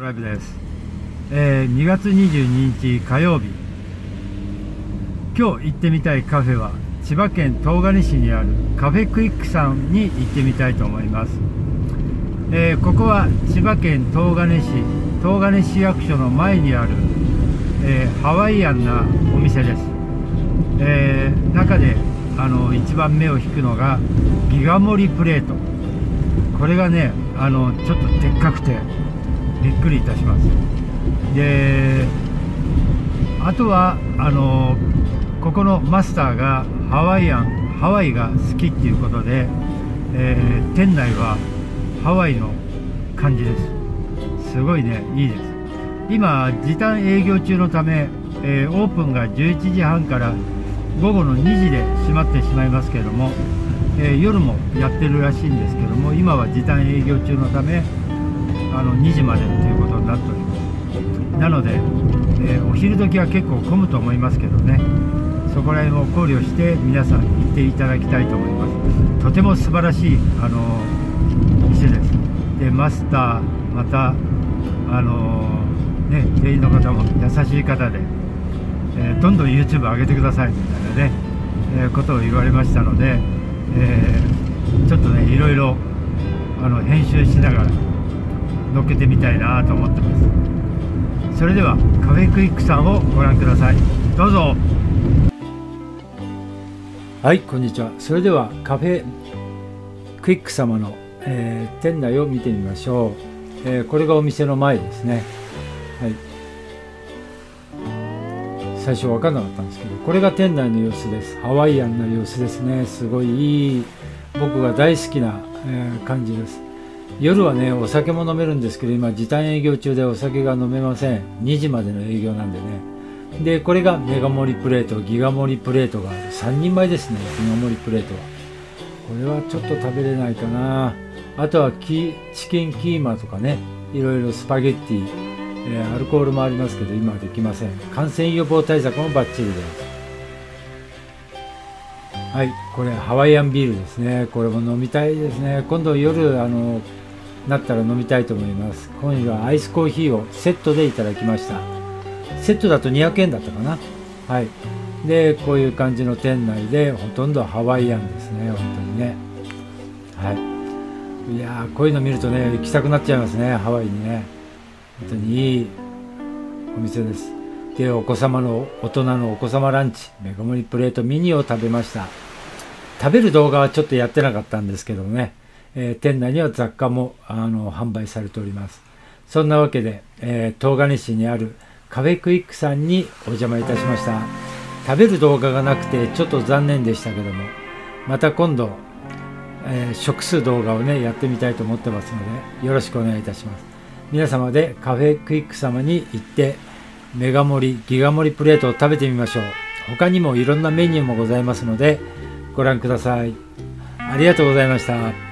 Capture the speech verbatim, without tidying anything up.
ライブです、えー、にがつにじゅうににち火曜日。今日行ってみたいカフェは千葉県東金市にあるカフェクイックさんに行ってみたいと思います。えー、ここは千葉県東金市東金市役所の前にある、えー、ハワイアンなお店です。えー、中であの一番目を引くのがギガ盛りプレート。これがね、あのちょっとでっかくてびっくりいたします。で、あとはあのここのマスターがハワイアンハワイが好きっていうことで、えー、店内はハワイの感じです。すごいね、いいです。今時短営業中のため、えー、オープンがじゅういちじはんからごごのにじで閉まってしまいますけれども、えー、夜もやってるらしいんですけども、今は時短営業中のためあのにじまでということになっております。なので、えー、お昼時は結構混むと思いますけどね、そこら辺を考慮して皆さん行っていただきたいと思います。とても素晴らしいあの店です。でマスターまたあのね店員の方も優しい方で、えー、どんどん YouTube 上げてくださいみたいなね、えー、ことを言われましたので、えー、ちょっとねいろいろあの編集しながら乗っけてみたいなと思ってます。それではカフェクイックさんをご覧ください。どうぞ。はい、こんにちは。それではカフェクイック様の、えー、店内を見てみましょう。えー、これがお店の前ですね。はい、最初分かんなかったんですけど、これが店内の様子です。ハワイアンな様子ですね。すごいいい、僕が大好きな、えー、感じです。夜はねお酒も飲めるんですけど、今時短営業中でお酒が飲めません。にじまでの営業なんでね。でこれがメガ盛りプレート、ギガ盛りプレートがあるさんにんまえですね。ギガ盛りプレートはこれはちょっと食べれないかな。あとはキチキンキーマとかね、いろいろスパゲッティ、えー、アルコールもありますけど今はできません。感染予防対策もバッチリです。はい、これハワイアンビールですね。これも飲みたいですね。今度夜あのなったら飲みたいと思います。今夜はアイスコーヒーをセットでいただきました。セットだとにひゃくえんだったかな。はい。でこういう感じの店内でほとんどハワイアンですね。本当にね。はい。いやーこういうの見るとね行きたくなっちゃいますね、ハワイにね。本当にいいお店です。でお子様の大人のお子様ランチメガ盛りプレートミニを食べました。食べる動画はちょっとやってなかったんですけどね、えー、店内には雑貨もあの販売されております。そんなわけで、えー、東金市にあるカフェクイックさんにお邪魔いたしました。食べる動画がなくてちょっと残念でしたけども、また今度、えー、食す動画をねやってみたいと思ってますのでよろしくお願いいたします。皆様でカフェクイック様に行ってメガ盛りギガ盛りプレートを食べてみましょう。他にもいろんなメニューもございますのでご覧ください。ありがとうございました。